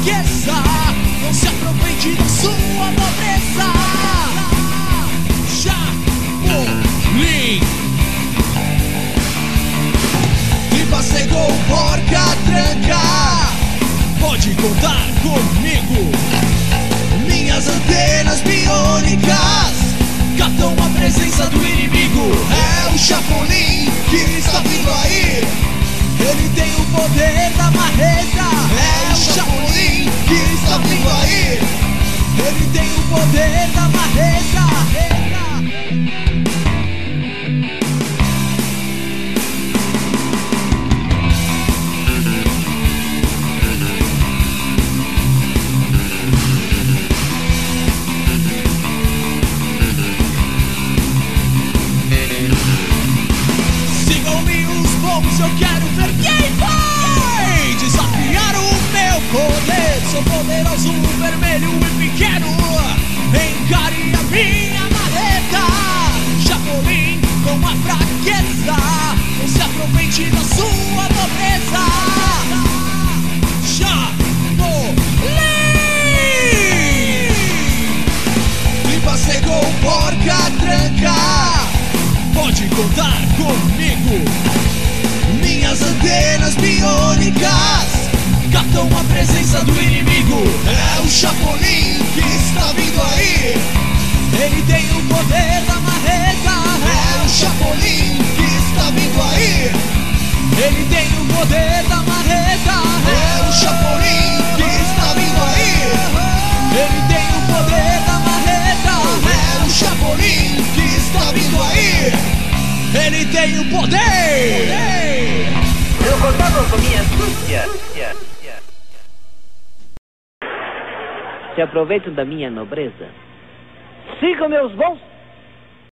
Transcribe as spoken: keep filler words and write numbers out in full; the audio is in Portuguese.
fraqueza, não se aproveite da sua nobreza. Chapolin. Tripa, cegou, porca, tranca, pode contar comigo. Minhas antenas biônicas captam a presença do inimigo. É o Chapolin que está vindo aí. Ele tem o poder da marreta. É o Chapolin que está vindo aí. Ele tem o poder da marreta. Sigam-me os bons, eu quero ver quem vai desafiar o meu poder. Sou poderoso, vermelho e pequeno, encare a minha marreta. Chapolin com a fraqueza, não se aproveite da sua nobreza. Chapolin. Tripa, cegou, porca, tranca, pode contar comigo. Minhas antenas biônicas captam a presença do inimigo. É o Chapolin que está vindo aí. Ele tem o poder da marreta. É o Chapolin que está vindo aí. Ele tem o poder da marreta. É o Chapolin que está vindo aí. Ele tem o poder da marreta. É o Chapolin que está vindo aí. Ele tem o poder! Eu contava com minha súcia. Se aproveitam da minha nobreza. Sigam meus bons